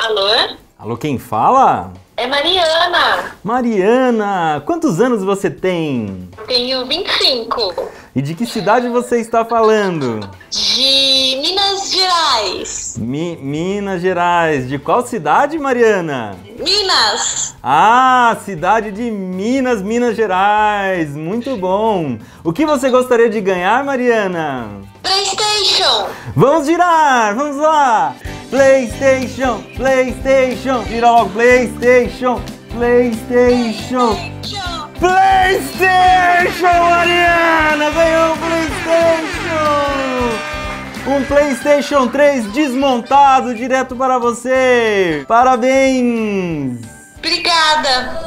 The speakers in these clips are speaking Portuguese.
Alô? Alô, quem fala? É Mariana. Mariana, quantos anos você tem? Tenho 25. E de que cidade você está falando? De Minas Gerais. Minas Gerais. De qual cidade, Mariana? Minas. Ah, cidade de Minas, Minas Gerais. Muito bom. O que você gostaria de ganhar, Mariana? PlayStation. Vamos girar, vamos lá. PlayStation, PlayStation. Gira logo, PlayStation, PlayStation. PlayStation, Mariana! Ganhou um PlayStation! Um PlayStation 3 desmontado direto para você! Parabéns! Obrigada.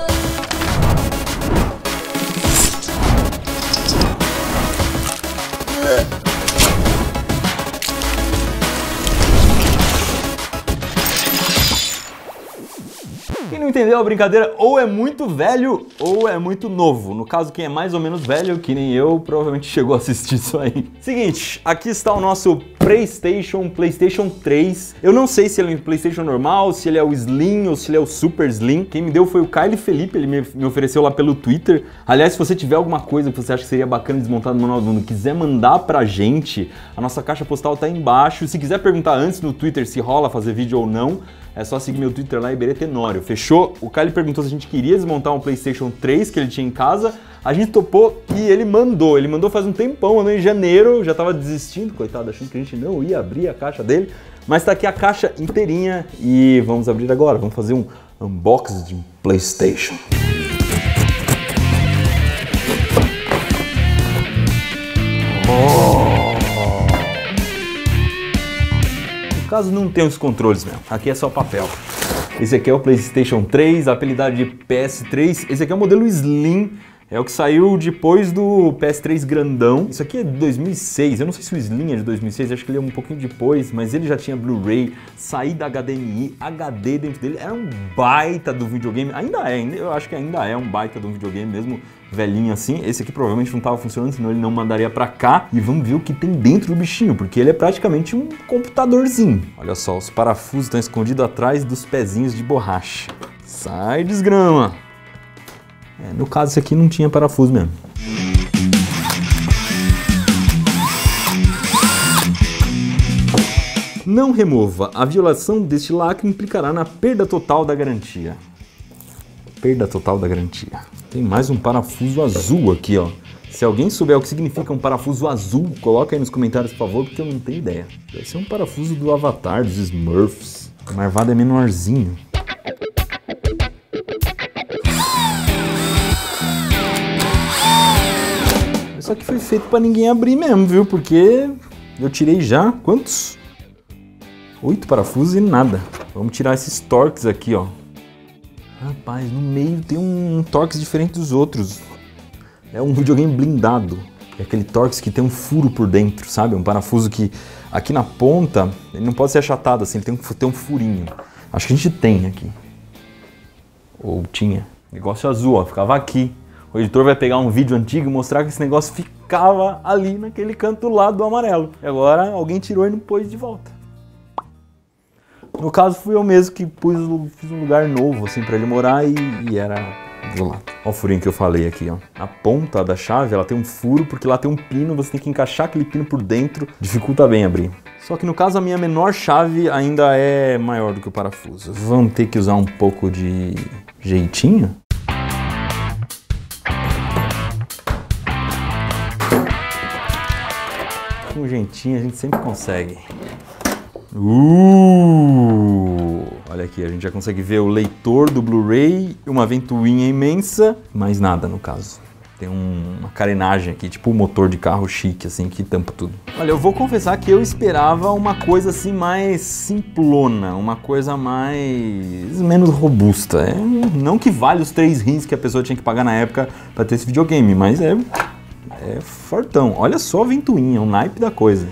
Quem não entendeu a brincadeira ou é muito velho ou é muito novo. No caso, quem é mais ou menos velho, que nem eu, provavelmente chegou a assistir isso aí. Seguinte, aqui está o nosso PlayStation 3. Eu não sei se ele é um PlayStation normal, se ele é o Slim ou se ele é o Super Slim. Quem me deu foi o Kyle Felipe, ele me ofereceu lá pelo Twitter. Aliás, se você tiver alguma coisa que você acha que seria bacana desmontar no Manual do Mundo, quiser mandar pra gente, a nossa caixa postal tá aí embaixo. Se quiser perguntar antes no Twitter se rola fazer vídeo ou não, é só seguir meu Twitter lá, Iberê Tenório, fechou? O Kyle perguntou se a gente queria desmontar um PlayStation 3 que ele tinha em casa. A gente topou e ele mandou. Ele mandou faz um tempão, mandou em janeiro. Já tava desistindo, coitado, achando que a gente não ia abrir a caixa dele. Mas tá aqui a caixa inteirinha e vamos abrir agora. Vamos fazer um unboxing de um PlayStation. No caso, não tem os controles mesmo. Aqui é só papel. Esse aqui é o PlayStation 3, apelidado de PS3. Esse aqui é o modelo Slim. É o que saiu depois do PS3 grandão. Isso aqui é de 2006. Eu não sei se o Slim é de 2006, acho que ele é um pouquinho depois, mas ele já tinha Blu-ray, saída HDMI, HD dentro dele. Era um baita do videogame. Ainda é, eu acho que ainda é um baita de um videogame mesmo, velhinho assim. Esse aqui provavelmente não estava funcionando, senão ele não mandaria pra cá. E vamos ver o que tem dentro do bichinho, porque ele é praticamente um computadorzinho. Olha só, os parafusos estão escondidos atrás dos pezinhos de borracha. Sai, desgrama! No caso, esse aqui não tinha parafuso mesmo. Não remova. A violação deste lacre implicará na perda total da garantia. Perda total da garantia. Tem mais um parafuso azul aqui, ó. Se alguém souber o que significa um parafuso azul, coloca aí nos comentários, por favor, porque eu não tenho ideia. Deve ser um parafuso do Avatar, dos Smurfs. O marvado é menorzinho. Só que foi feito pra ninguém abrir mesmo, viu? Porque eu tirei já, quantos? 8 parafusos e nada. Vamos tirar esses Torx aqui, ó. Rapaz, no meio tem um Torx diferente dos outros. É um videogame blindado. É aquele Torx que tem um furo por dentro, sabe? Um parafuso que aqui na ponta, ele não pode ser achatado assim, ele tem que ter um furinho. Acho que a gente tem aqui. Ou tinha. Negócio azul, ó, ficava aqui. O editor vai pegar um vídeo antigo e mostrar que esse negócio ficava ali naquele canto do lado do amarelo. E agora alguém tirou e não pôs de volta. No caso fui eu mesmo que fiz um lugar novo assim para ele morar e era do lado. Olha o furinho que eu falei aqui, ó. A ponta da chave, ela tem um furo porque lá tem um pino, você tem que encaixar aquele pino por dentro, dificulta bem abrir. Só que no caso a minha menor chave ainda é maior do que o parafuso. Vamos ter que usar um pouco de jeitinho? Com um jeitinho a gente sempre consegue. Olha aqui, a gente já consegue ver o leitor do Blu-ray, uma ventoinha imensa, mais nada no caso. Tem uma carenagem aqui, tipo um motor de carro chique, assim, que tampa tudo. Olha, eu vou confessar que eu esperava uma coisa assim mais simplona, uma coisa menos robusta. Não que vale os 3 rins que a pessoa tinha que pagar na época pra ter esse videogame, mas é fortão. Olha só a ventoinha, o naipe da coisa.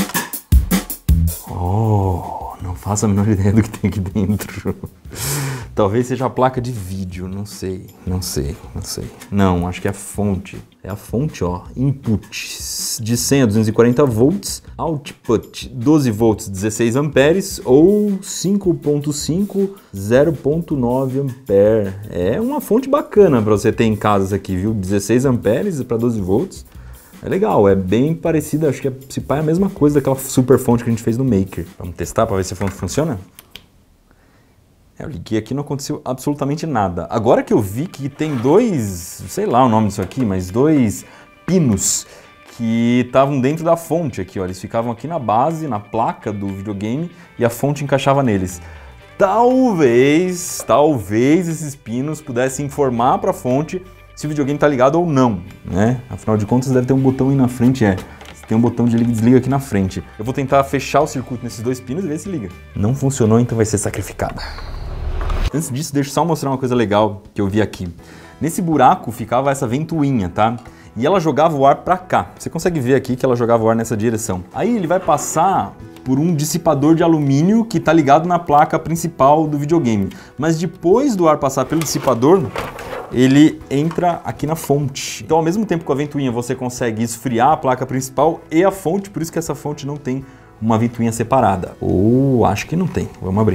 Não faço a menor ideia do que tem aqui dentro. Talvez seja a placa de vídeo, não sei. Não, acho que é a fonte. É a fonte, ó. Input de 100 a 240 volts, output 12 volts, 16 amperes ou 5.5, 0.9 ampere. É uma fonte bacana para você ter em casa aqui, viu? 16 amperes para 12 volts. É legal, é bem parecida, acho que se pá é a mesma coisa daquela super fonte que a gente fez no Maker. Vamos testar para ver se a fonte funciona? Eu liguei aqui e não aconteceu absolutamente nada. Agora que eu vi que tem dois, sei lá o nome disso aqui, mas dois pinos que estavam dentro da fonte aqui, ó. Eles ficavam aqui na base, na placa do videogame e a fonte encaixava neles. Talvez esses pinos pudessem informar para a fonte se o videogame está ligado ou não, né? Afinal de contas deve ter um botão aí na frente, tem um botão de liga e desliga aqui na frente. Eu vou tentar fechar o circuito nesses dois pinos e ver se liga. Não funcionou, então vai ser sacrificada. Antes disso, deixa eu só mostrar uma coisa legal que eu vi aqui. Nesse buraco ficava essa ventoinha, tá? E ela jogava o ar pra cá. Você consegue ver aqui que ela jogava o ar nessa direção. Aí ele vai passar por um dissipador de alumínio que tá ligado na placa principal do videogame. Mas depois do ar passar pelo dissipador, ele entra aqui na fonte. Então, ao mesmo tempo com a ventoinha, você consegue esfriar a placa principal e a fonte, por isso que essa fonte não tem uma ventoinha separada. Ou acho que não tem. Vamos abrir.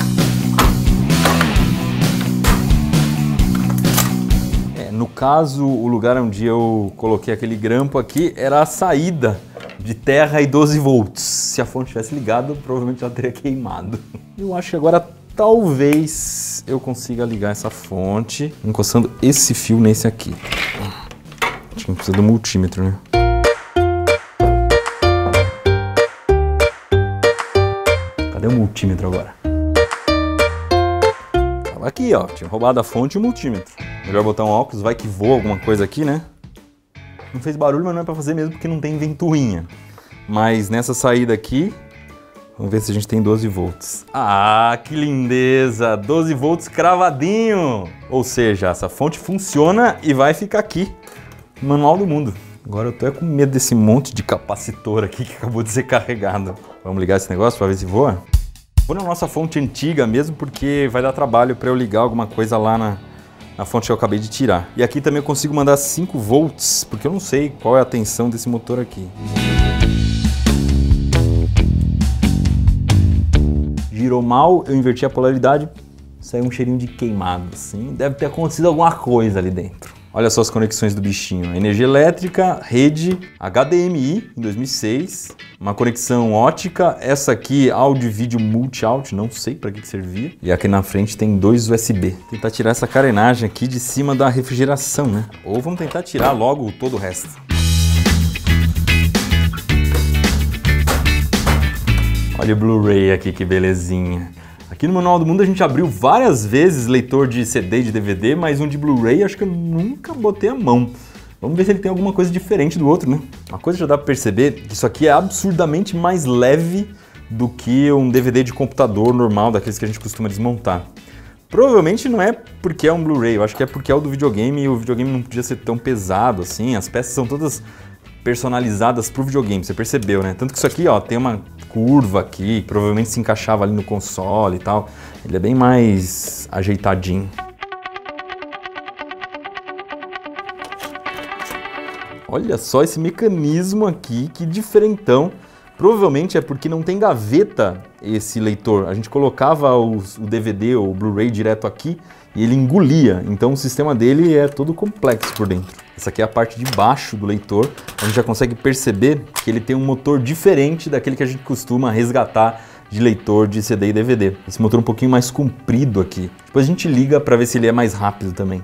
No caso, o lugar onde eu coloquei aquele grampo aqui era a saída de terra e 12 volts. Se a fonte tivesse ligado, provavelmente ela teria queimado. Eu acho que agora talvez eu consiga ligar essa fonte encostando esse fio nesse aqui. Acho que não precisa do multímetro, né? Cadê o multímetro agora? Tava aqui, ó. Tinha roubado a fonte e o multímetro. Melhor botar um óculos, vai que voa alguma coisa aqui, né? Não fez barulho, mas não é pra fazer mesmo porque não tem ventoinha. Mas nessa saída aqui, vamos ver se a gente tem 12 volts. Ah, que lindeza! 12 volts cravadinho! Ou seja, essa fonte funciona e vai ficar aqui, no manual do mundo. Agora eu tô com medo desse monte de capacitor aqui que acabou de ser carregado. Vamos ligar esse negócio pra ver se voa? Vou na nossa fonte antiga mesmo, porque vai dar trabalho pra eu ligar alguma coisa lá na fonte que eu acabei de tirar. E aqui também eu consigo mandar 5 volts, porque eu não sei qual é a tensão desse motor aqui. Girou mal, eu inverti a polaridade, saiu um cheirinho de queimado, assim. Deve ter acontecido alguma coisa ali dentro. Olha só as conexões do bichinho. Energia elétrica, rede, HDMI em 2006, uma conexão ótica, essa aqui áudio e vídeo multi-out, não sei para que servia. E aqui na frente tem 2 USB. Tentar tirar essa carenagem aqui de cima da refrigeração, né? Ou vamos tentar tirar logo todo o resto. Olha o Blu-ray aqui, que belezinha. Aqui no Manual do Mundo a gente abriu várias vezes leitor de CD e de DVD, mas um de Blu-ray acho que eu nunca botei a mão. Vamos ver se ele tem alguma coisa diferente do outro, né? Uma coisa já dá pra perceber que isso aqui é absurdamente mais leve do que um DVD de computador normal, daqueles que a gente costuma desmontar. Provavelmente não é porque é um Blu-ray, eu acho que é porque é o do videogame e o videogame não podia ser tão pesado assim, as peças são todas personalizadas pro videogame, você percebeu, né? Tanto que isso aqui, ó, tem uma curva aqui, provavelmente se encaixava ali no console e tal. Ele é bem mais ajeitadinho. Olha só esse mecanismo aqui, que diferentão. Provavelmente é porque não tem gaveta esse leitor. A gente colocava o DVD ou o Blu-ray direto aqui e ele engolia. Então o sistema dele é todo complexo por dentro. Essa aqui é a parte de baixo do leitor. A gente já consegue perceber que ele tem um motor diferente daquele que a gente costuma resgatar de leitor de CD e DVD. Esse motor um pouquinho mais comprido aqui. Depois a gente liga para ver se ele é mais rápido também.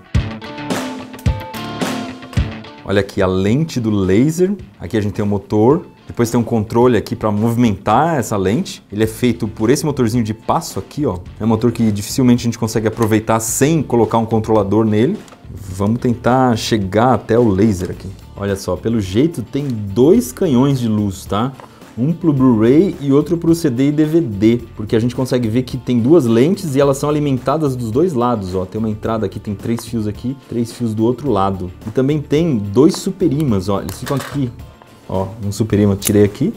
Olha aqui a lente do laser. Aqui a gente tem o motor. Depois tem um controle aqui para movimentar essa lente. Ele é feito por esse motorzinho de passo aqui, ó. É um motor que dificilmente a gente consegue aproveitar sem colocar um controlador nele. Vamos tentar chegar até o laser aqui. Olha só, pelo jeito tem 2 canhões de luz, tá? Um pro Blu-ray e outro pro CD e DVD, porque a gente consegue ver que tem 2 lentes e elas são alimentadas dos 2 lados, ó. Tem uma entrada aqui, tem 3 fios aqui, 3 fios do outro lado. E também tem 2 super ímãs, ó. Eles ficam aqui, ó, um super ímã tirei aqui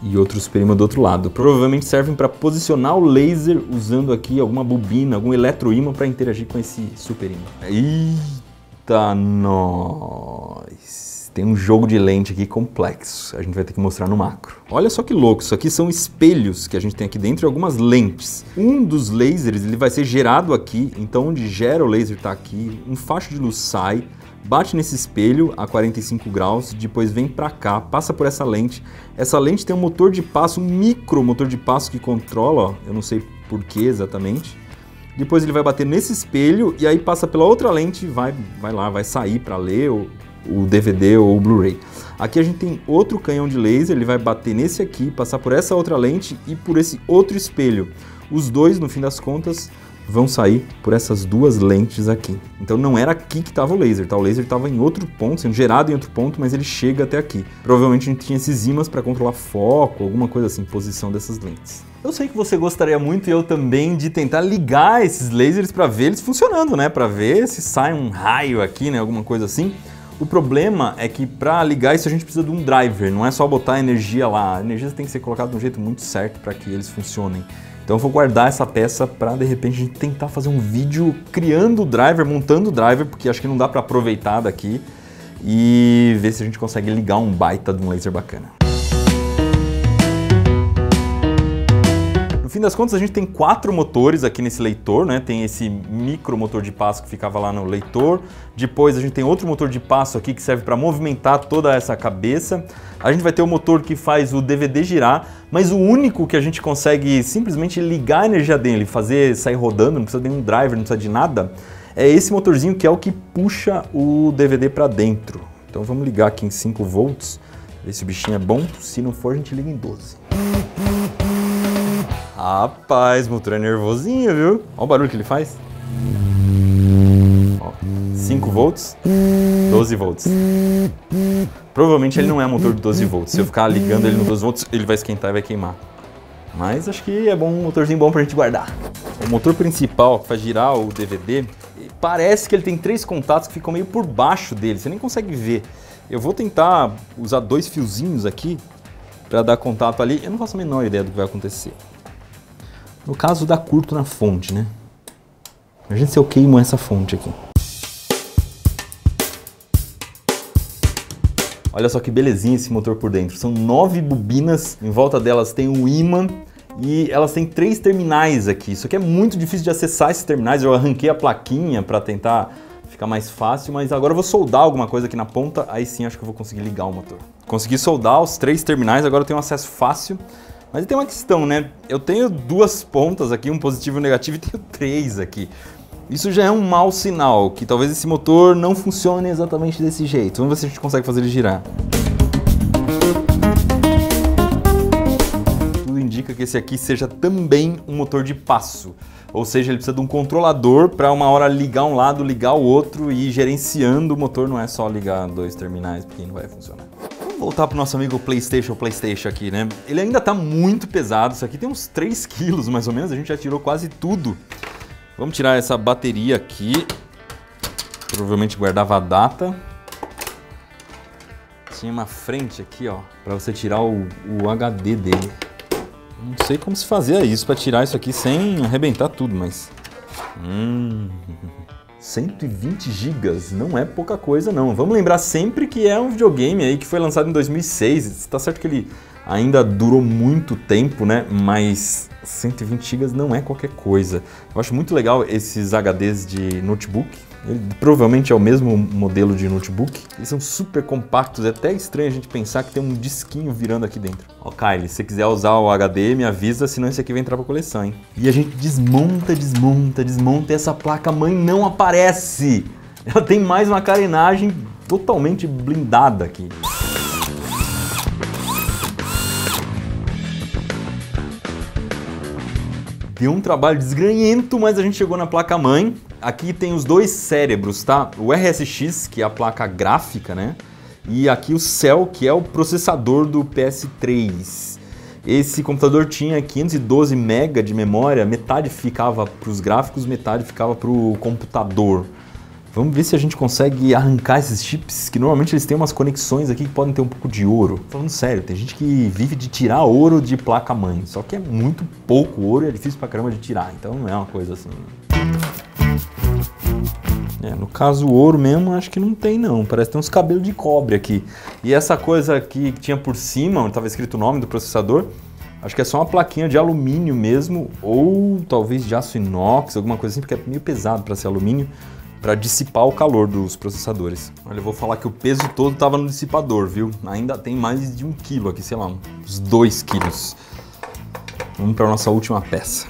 e outro super ímã do outro lado. Provavelmente servem para posicionar o laser usando aqui alguma bobina, algum eletroímã para interagir com esse super ímã. Eita, nós! Tem um jogo de lente aqui complexo, a gente vai ter que mostrar no macro. Olha só que louco, isso aqui são espelhos que a gente tem aqui dentro e algumas lentes. Um dos lasers ele vai ser gerado aqui, então onde gera o laser está aqui, um facho de luz sai, bate nesse espelho a 45 graus, depois vem para cá, passa por essa lente. Essa lente tem um motor de passo, um micro motor de passo que controla, ó, eu não sei por que exatamente. Depois ele vai bater nesse espelho e aí passa pela outra lente e vai sair para ler o DVD ou o Blu-ray. Aqui a gente tem outro canhão de laser, ele vai bater nesse aqui, passar por essa outra lente e por esse outro espelho. Os dois, no fim das contas, vão sair por essas duas lentes aqui. Então não era aqui que estava o laser, tá? O laser estava em outro ponto, sendo gerado em outro ponto, mas ele chega até aqui. Provavelmente a gente tinha esses ímãs para controlar foco, alguma coisa assim, posição dessas lentes. Eu sei que você gostaria muito, e eu também, de tentar ligar esses lasers para ver eles funcionando, né? Para ver se sai um raio aqui, né? Alguma coisa assim. O problema é que para ligar isso a gente precisa de um driver, não é só botar a energia lá. A energia tem que ser colocada de um jeito muito certo para que eles funcionem. Então eu vou guardar essa peça para de repente a gente tentar fazer um vídeo criando o driver, montando o driver, porque acho que não dá para aproveitar daqui e ver se a gente consegue ligar um baita de um laser bacana. No fim das contas a gente tem 4 motores aqui nesse leitor, né? Tem esse micro motor de passo que ficava lá no leitor. Depois a gente tem outro motor de passo aqui que serve para movimentar toda essa cabeça. A gente vai ter o motor que faz o DVD girar, mas o único que a gente consegue simplesmente ligar a energia dele, fazer sair rodando, não precisa de nenhum driver, não precisa de nada, é esse motorzinho que é o que puxa o DVD para dentro. Então vamos ligar aqui em 5 volts, ver se o bichinho é bom, se não for a gente liga em 12. Rapaz, o motor é nervosinho, viu? Olha o barulho que ele faz. Ó, 5 volts, 12 volts. Provavelmente ele não é motor de 12 volts. Se eu ficar ligando ele no 12 volts, ele vai esquentar e vai queimar. Mas acho que é bom, um motorzinho bom pra gente guardar. O motor principal que faz girar o DVD, parece que ele tem 3 contatos que ficam meio por baixo dele. Você nem consegue ver. Eu vou tentar usar 2 fiozinhos aqui para dar contato ali. Eu não faço a menor ideia do que vai acontecer. No caso, dá curto na fonte, né? Imagina se eu queimo essa fonte aqui. Olha só que belezinha esse motor por dentro. São 9 bobinas, em volta delas tem um ímã e elas têm 3 terminais aqui. Isso aqui é muito difícil de acessar esses terminais. Eu arranquei a plaquinha para tentar ficar mais fácil, mas agora eu vou soldar alguma coisa aqui na ponta, aí sim acho que eu vou conseguir ligar o motor. Consegui soldar os 3 terminais, agora eu tenho um acesso fácil. Mas tem uma questão, né? Eu tenho 2 pontas aqui, um positivo e um negativo, e tenho 3 aqui. Isso já é um mau sinal, que talvez esse motor não funcione exatamente desse jeito. Vamos ver se a gente consegue fazer ele girar. Tudo indica que esse aqui seja também um motor de passo. Ou seja, ele precisa de um controlador para uma hora ligar um lado, ligar o outro e ir gerenciando o motor. Não é só ligar 2 terminais, porque não vai funcionar. Voltar pro nosso amigo PlayStation aqui, né? Ele ainda tá muito pesado, isso aqui tem uns 3 quilos mais ou menos, a gente já tirou quase tudo. Vamos tirar essa bateria aqui, provavelmente guardava a data. Tinha uma frente aqui, ó, para você tirar o HD dele. Não sei como se fazia isso para tirar isso aqui sem arrebentar tudo, mas... 120 GB não é pouca coisa não. Vamos lembrar sempre que é um videogame aí que foi lançado em 2006. Tá certo que ele ainda durou muito tempo, né? Mas 120 GB não é qualquer coisa. Eu acho muito legal esses HDs de notebook. Ele provavelmente é o mesmo modelo de notebook. Eles são super compactos, é até estranho a gente pensar que tem um disquinho virando aqui dentro. Ó, Kylie, se você quiser usar o HD, me avisa, senão esse aqui vai entrar pra coleção, hein? E a gente desmonta e essa placa-mãe não aparece. Ela tem mais uma carenagem totalmente blindada aqui. Deu um trabalho desgranhento, mas a gente chegou na placa-mãe. Aqui tem os 2 cérebros, tá? O RSX, que é a placa gráfica, né? E aqui o Cell, que é o processador do PS3. Esse computador tinha 512 MB de memória, metade ficava para os gráficos, metade ficava para o computador. Vamos ver se a gente consegue arrancar esses chips, que normalmente eles têm umas conexões aqui que podem ter um pouco de ouro. Falando sério, tem gente que vive de tirar ouro de placa-mãe, só que é muito pouco ouro e é difícil pra caramba de tirar, então não é uma coisa assim. No caso o ouro mesmo, acho que não tem não, parece que tem uns cabelos de cobre aqui. E essa coisa aqui que tinha por cima, onde estava escrito o nome do processador, acho que é só uma plaquinha de alumínio mesmo, ou talvez de aço inox, alguma coisa assim, porque é meio pesado para ser alumínio, para dissipar o calor dos processadores. Olha, eu vou falar que o peso todo estava no dissipador, viu? Ainda tem mais de 1 quilo aqui, sei lá, uns 2 quilos. Vamos para a nossa última peça.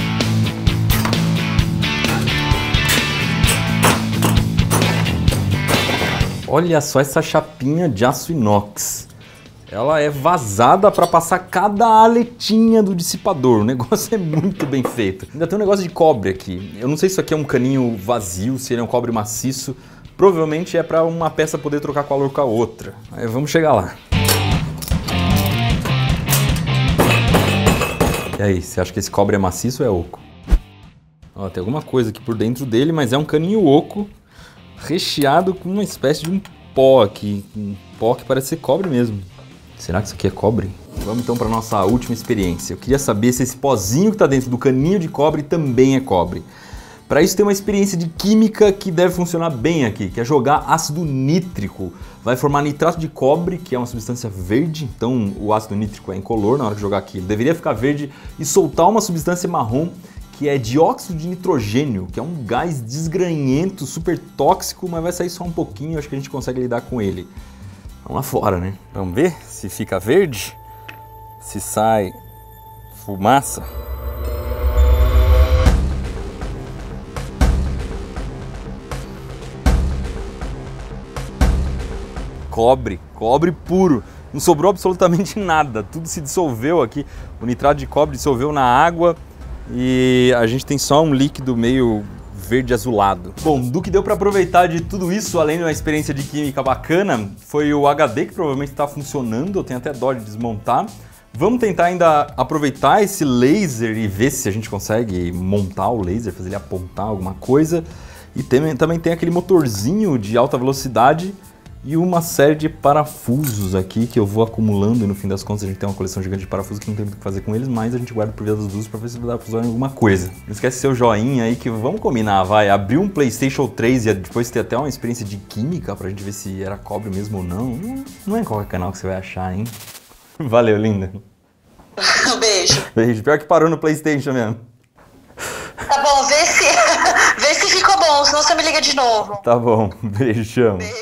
Olha só essa chapinha de aço inox. Ela é vazada para passar cada aletinha do dissipador. O negócio é muito bem feito. Ainda tem um negócio de cobre aqui. Eu não sei se isso aqui é um caninho vazio, se ele é um cobre maciço. Provavelmente é para uma peça poder trocar calor com a outra. Aí vamos chegar lá. E aí, você acha que esse cobre é maciço ou é oco? Ó, tem alguma coisa aqui por dentro dele, mas é um caninho oco recheado com uma espécie de um pó aqui. Um pó que parece ser cobre mesmo. Será que isso aqui é cobre? Vamos então para a nossa última experiência. Eu queria saber se esse pozinho que está dentro do caninho de cobre também é cobre. Para isso tem uma experiência de química que deve funcionar bem aqui, que é jogar ácido nítrico. Vai formar nitrato de cobre, que é uma substância verde, então o ácido nítrico é incolor na hora de jogar aqui. Ele deveria ficar verde e soltar uma substância marrom, que é dióxido de nitrogênio, que é um gás desgranhento, super tóxico, mas vai sair só um pouquinho, acho que a gente consegue lidar com ele. Vamos lá fora, né? Vamos ver se fica verde, se sai fumaça. Cobre puro. Não sobrou absolutamente nada, tudo se dissolveu aqui. O nitrato de cobre dissolveu na água e a gente tem só um líquido meio verde azulado. Bom, do que deu para aproveitar de tudo isso, além de uma experiência de química bacana, foi o HD que provavelmente está funcionando, eu tenho até dó de desmontar. Vamos tentar ainda aproveitar esse laser e ver se a gente consegue montar o laser, fazer ele apontar alguma coisa. E também tem aquele motorzinho de alta velocidade e uma série de parafusos aqui que eu vou acumulando e no fim das contas a gente tem uma coleção gigante de parafusos que não tem muito o que fazer com eles, mas a gente guarda por via das dúvidas para ver se dá pra usar em alguma coisa. Não esquece seu joinha aí que vamos combinar, vai, abrir um PlayStation 3 e depois ter até uma experiência de química pra gente ver se era cobre mesmo ou não. Não é em qualquer canal que você vai achar, hein? Valeu, linda. Um beijo. Beijo. Pior que parou no PlayStation mesmo. Tá bom, vê se ficou bom, senão você me liga de novo. Tá bom, beijão. Beijo.